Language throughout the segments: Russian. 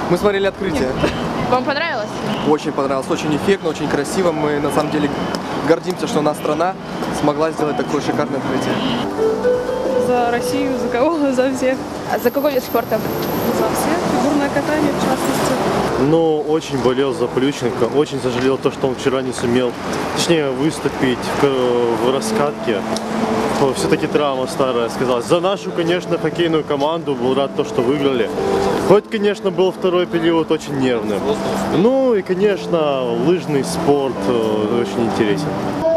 Мы смотрели открытие. Вам понравилось? Очень понравилось, очень эффектно, очень красиво. Мы на самом деле гордимся, что наша страна смогла сделать такое шикарное открытие. За Россию, за кого? За всех. А за какой вид спорта? За всех. Фигурное катание, в частности. Ну, очень болел за Плющенко. Очень сожалел то, что он вчера не сумел, точнее, выступить в раскатке. Все-таки травма старая сказалась. За нашу, конечно, хоккейную команду был рад то, что выиграли. Хоть, конечно, был второй период очень нервным. Ну и, конечно, лыжный спорт очень интересен.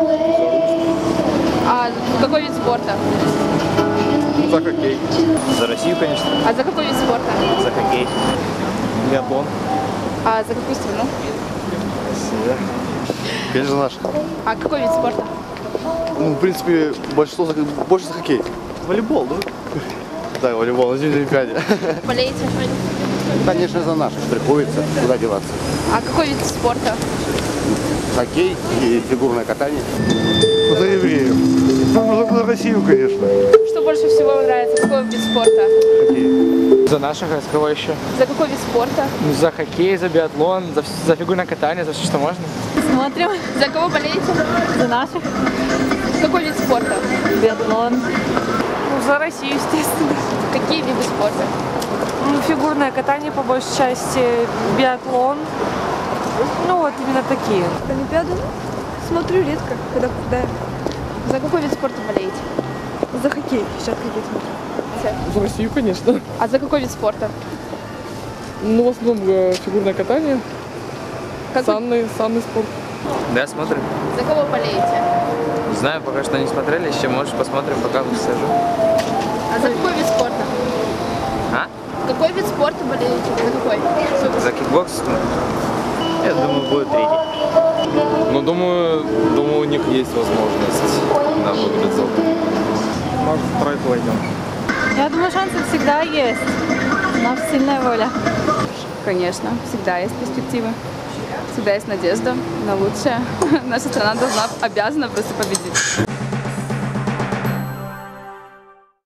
А какой вид спорта? За хоккей. За Россию, конечно. А за какой вид спорта? За хоккей. Биатлон. А за какую страну? Россия. Конечно, наша. А какой вид спорта? Ну, в принципе, большинство больше за хоккей. Волейбол, да? Да, волейбол, на зимней Олимпиаде. Болеете? Конечно, за наших приходится, куда деваться. А какой вид спорта? Хоккей и фигурное катание. За евреев. Ну, за Россию, конечно. Что больше всего вам нравится? Какой вид спорта? За наших, а с кого еще? За какой вид спорта? За хоккей, за биатлон, за фигурное катание, за все, что можно. Смотрим. За кого болеете? За наших. Какой вид спорта? Биатлон. Ну, за Россию, естественно. Какие виды спорта? Ну, фигурное катание, по большей части, биатлон. Ну, вот именно такие. Олимпиаду смотрю редко, когда попадаю. За какой вид спорта болеете? За хоккей, сейчас хоккей смотрю. За Россию, конечно. А за какой вид спорта? Ну, в основном фигурное катание, санный спорт. Да, смотрим. За кого болеете? Не знаю, пока что не смотрели, еще, может, посмотрим, пока сажу. А за какой вид спорта? А? Какой вид спорта болеете? За какой? За кикбокс? Я думаю, будет третий. Ну, думаю, у них есть возможность выиграть золото. Может, в тройку войдем. Я думаю, шансы всегда есть. У нас сильная воля. Конечно, всегда есть перспективы. Всегда есть надежда на лучшее. Наша страна обязана просто победить.